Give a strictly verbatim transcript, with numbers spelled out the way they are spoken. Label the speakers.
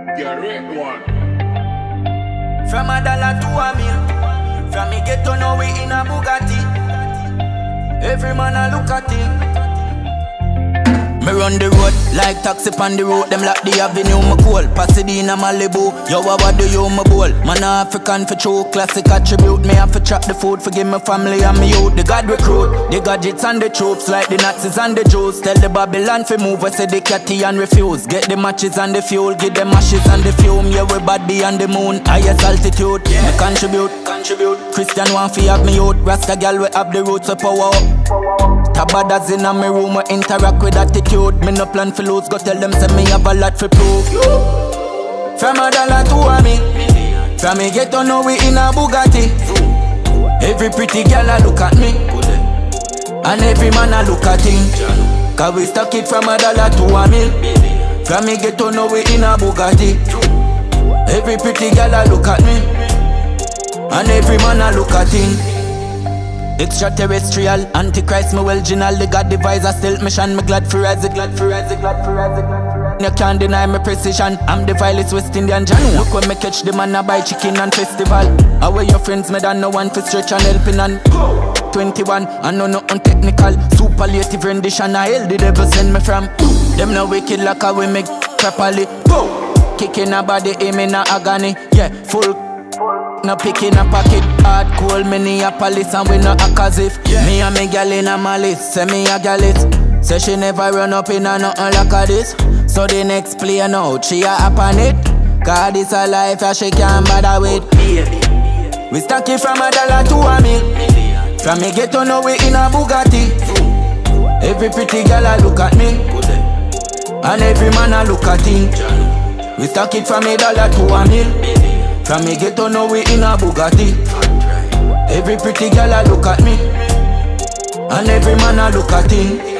Speaker 1: Correct one.
Speaker 2: From a dollar to a mil. From me get to know we in a Bugatti. Every man a look at it. Me run the road like taxi on the road. Them lock the avenue, me cool. Pasadena, Malibu. Yo, what do you, my bowl? Man a African for true, classic attribute. Me have to trap the food, forgive my family and me youth. The God recruit, the gadgets and the troops, like the Nazis and the Jews. Tell the Babylon fi move, I say the catty and refuse. Get the matches and the fuel, give them ashes and the fume. Yeah, we body on the moon, highest altitude. Yeah. Me contribute, contribute. Christian want fi have me youth. Rasta gal we have the roots of power up. Tabadas in a me room, we interact with attitude. Me no plan for lose, go tell them say me have a lot for proof. From a dollar to a mil. From me get to know we in a Bugatti. Every pretty girl a look at me, and every man a look at him. Cause we stuck it from a dollar to a mil. From me get to know we in a Bugatti. Every pretty girl a look at me, and every man a look at him. Extraterrestrial, antichrist, me well general. The God devise a stealth mission. Me glad for rise, glad for rise, glad for rise, glad for rise. You can't deny me precision. I'm the vilest West Indian John. Look when me catch the man a buy chicken and festival. Away your friends, me done no one for stretch and helping on. twenty-one, I know nothing technical. Superlative rendition, I hell the devil send me from. Them no wicked like how we make properly. Kicking a body, aim in a agony. Yeah, full. No picking a pocket, hard cold, Minneapolis, and we no act as if yeah. Me and me gal in a malice, say me a Gyalis. Say she never run up in a nothing like a this. So the next play out, she a up on it. Cause this a life that she can't bother with. We stuck it from a dollar to a mil. From me get to know we in a Bugatti. Every pretty girl a look at me, and every man a look at him. We stuck it from a dollar to a mil. From me get to know we in a Bugatti. Every pretty girl a look at me, and every man a look at him.